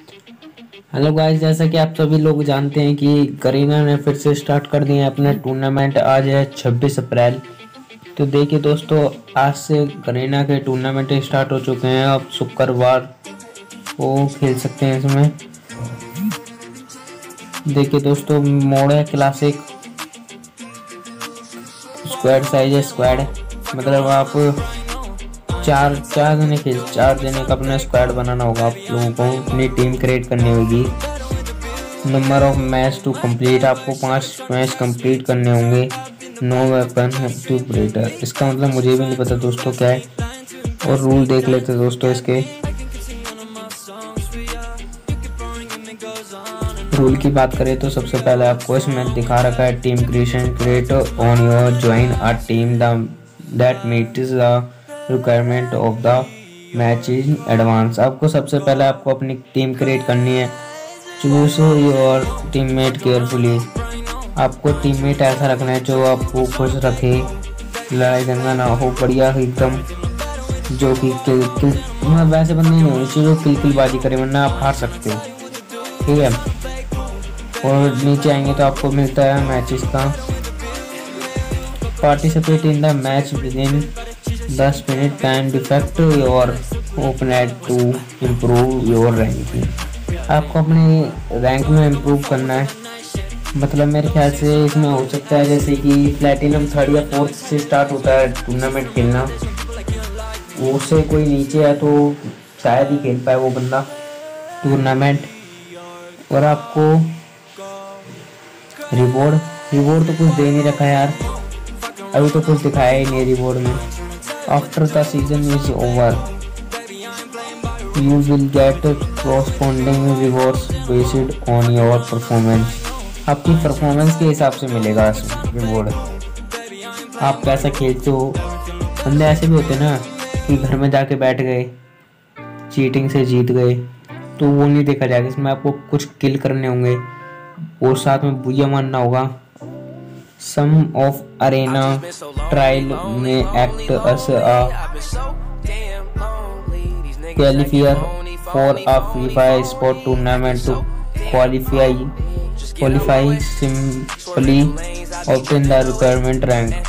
Hello guys, जैसा कि आप सभी लोग जानते हैं कि करीना ने फिर से स्टार्ट कर दिए अपने टूर्नामेंट। आज है 26 अप्रैल। तो देखिए दोस्तों, आज से करीना के टूर्नामेंट स्टार्ट हो चुके हैं। अब शुक्रवार को खेल सकते हैं इसमें। देखिए दोस्तों, मोड है क्लासिक, स्क्वाड साइज है स्क्वाड, मतलब आप चार जने का अपना स्क्वाड बनाना होगा। आप लोगों को अपनी टीम क्रिएट करनी होगी। Number of match to complete, आपको 5 मैच कंप्लीट करने होंगे। नो वेपन टू ब्रेटर, इसका मतलब मुझे भी नहीं पता दोस्तों क्या है। और रूल देख लेते हैं दोस्तों इसके। रूल की बात करें तो सबसे पहले आपको इसमें दिखा रखा है team creation, create on your join a team that meets the requirement of the match in advance. आपको सबसे पहले आपको अपनी टीम क्रिएट करनी है। चूज योर टीममेट केयरफुली, आपको टीममेट ऐसा रखना है जो आपको खुश रखे, लड़ाई दंगा ना हो, बढ़िया एकदम, जो कि वैसे बंदे नहीं होने चाहिए जो किलबाजी करे, वरना आप हार सकते हो। ठीक है। और नीचे आएंगे तो आपको मिलता है मैचेस का। Participate in the match within 10 minute can defect your opponent to improve your ranking. आपको अपने रैंक में इम्प्रूव करना है। मतलब मेरे ख्याल से इसमें हो सकता है जैसे कि प्लेटिनम 3rd या 4th से स्टार्ट होता है टूर्नामेंट खेलना, वो से कोई नीचे है तो शायद ही खेल पाए वो बंदा टूर्नामेंट। और आपको रिवॉर्ड तो कुछ दे नहीं रखा है यार, अभी तो कुछ दिखाया ही नहीं रिवॉर्ड में। After the season is over you will get corresponding rewards based on your performance. आपकी परफॉर्मेंस के हिसाब से मिलेगा रिवॉर्ड, आप कैसा खेलते हो। बंदे ऐसे भी होते हैं ना कि घर में जाके बैठ गए, चीटिंग से जीत गए, तो वो नहीं देखा जाएगा। इसमें आपको कुछ किल करने होंगे और साथ में बुया मारना होगा। सम ऑफ अरेना ट्रायल में act as a qualifier for a free fire sport tournament to qualify simply obtain the requirement rank.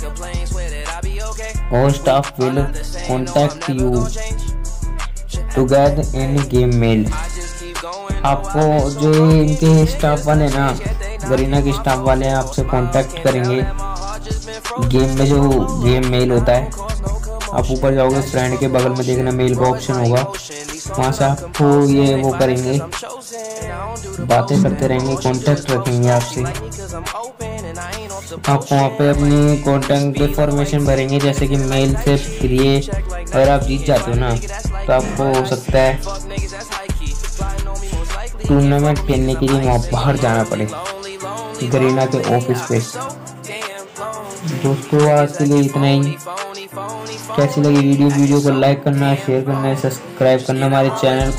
Our staff will contact you to get in game mail. आपको जो इनके staff वाले ना, Garena के staff वाले हैं, आपसे कांटेक्ट करेंगे। गेम में जो गेम मेल होता है, आप ऊपर जाओगे, फ्रेंड के बगल में देखना मेल का ऑप्शन होगा, वहाँ से आपको ये वो करेंगे, बातें करते रहेंगे, कांटेक्ट रखेंगे आपसे। आप वहाँ पे अपनी कांटेक्ट इन्फॉर्मेशन भरेंगे, जैसे कि मेल से। फिर ये अगर आप जीत जाते हो ना तो आपको हो सकता है टूर्नामेंट खेलने के लिए वहाँ बाहर जाना पड़े, गरीना के ऑफिस पे। दोस्तों आज के लिए इतना ही। कैसी लगी वीडियो को लाइक करना, शेयर करना, सब्सक्राइब करना हमारे चैनल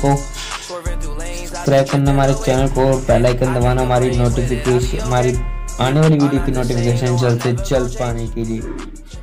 को, बेल आइकन दबाना हमारी आने वाली वीडियो की नोटिफिकेशन जल्द से जल्द पाने के लिए।